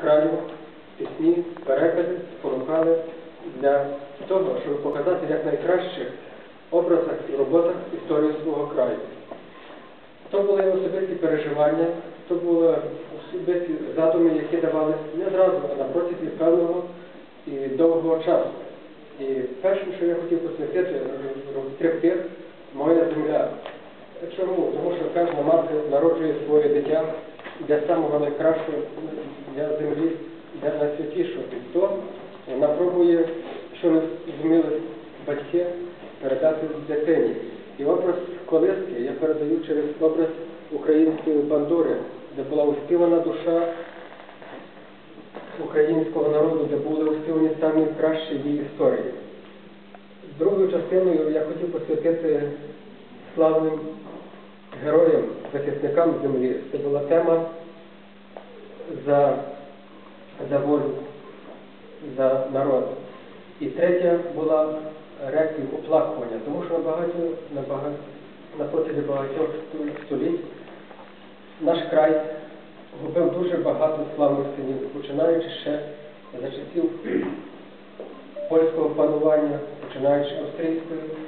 краю пісні, переклади спонукали для того, щоб показати як найкращих образах і роботах історію свого краю. То були особисті переживання, то були особисті задуми, які давалися не зразу, а на протязі певного і довгого часу. І першим, що я хотів посвятити триптих «Моя земля». Чому? Тому що кожна мати народжує своє дитя для самого найкращого, для землі, для найсвятішого. І то вона пробує, що не зуміли батьки, передати дитині. І образ колиски я передаю через образ української бандури, де була успівана душа українського народу, де були успівані самі кращі її історії. Другою частиною я хотів посвятити славним героям, захисникам землі. Це була тема за волю, за народ. І третя була реквієм, оплакування, тому що на протязі багатьох століть наш край губив дуже багато славних синів, починаючи ще за часів польського панування, починаючи австрійської